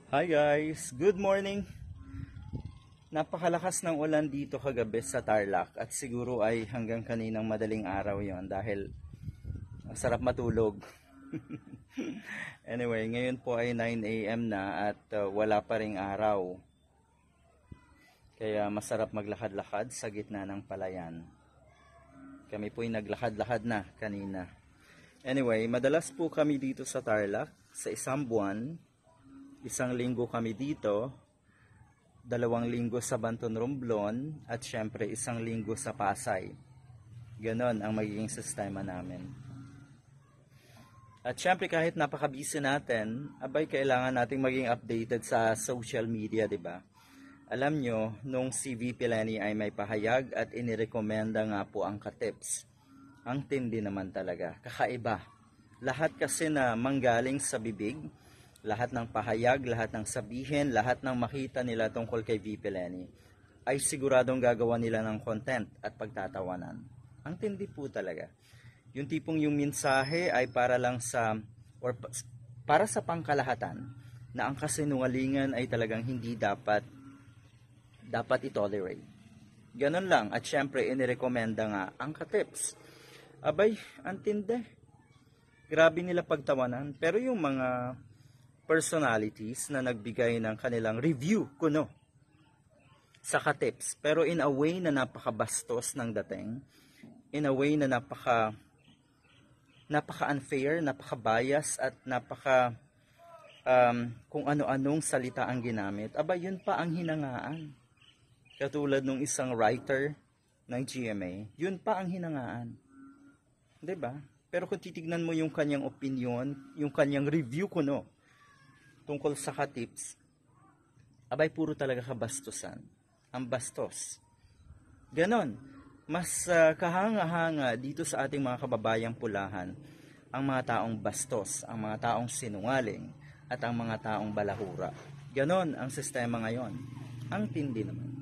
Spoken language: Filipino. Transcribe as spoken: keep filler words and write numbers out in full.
Hi guys, good morning. Napakalakas ng ulan dito kagabi sa Tarlac at siguro ay hanggang kaninang madaling araw yon dahil masarap matulog. Anyway, ngayon po ay nine A M na at uh, wala pa ring araw. Kaya masarap maglakad-lakad sa gitna ng palayan. Kami po ay naglakad-lakad na kanina. Anyway, madalas po kami dito sa Tarlac sa isang buwan. Isang linggo kami dito, dalawang linggo sa Banton Romblon, at syempre isang linggo sa Pasay. Ganon ang magiging sistema namin. At syempre kahit napaka-busy natin, abay kailangan nating maging updated sa social media, di ba? Alam nyo, nung si V P Leni ay may pahayag at inirekomenda nga po ang Katips. Ang tindi naman talaga, kakaiba. Lahat kasi na manggaling sa bibig, lahat ng pahayag, lahat ng sabihin, lahat ng makita nila tungkol kay V P Leni ay siguradong gagawa nila ng content at pagtatawanan. Ang tindi po talaga. Yung tipong yung mensahe ay para lang sa or para sa pangkalahatan na ang kasinungalingan ay talagang hindi dapat dapat itolerate. Ganon lang. At syempre inirekomenda nga ang Katips. Abay, ang tindi. Grabe nila pagtawanan. Pero yung mga personalities na nagbigay ng kanilang review kuno sa Katips, pero in a way na napakabastos ng dating, in a way na napaka napaka-unfair, napaka-bias at napaka um, kung ano-anong salita ang ginamit. Aba, yun pa ang hinangaan. Katulad nung isang writer ng G M A, yun pa ang hinangaan. 'Di ba? Pero kung titignan mo yung kanyang opinion, yung kanyang review kuno tungkol sa Katips, abay puro talaga kabastusan. Ang bastos. Ganon. Mas uh, kahanga-hanga dito sa ating mga kababayang pulahan ang mga taong bastos, ang mga taong sinungaling, at ang mga taong balahura. Ganon ang sistema ngayon. Ang tindi naman.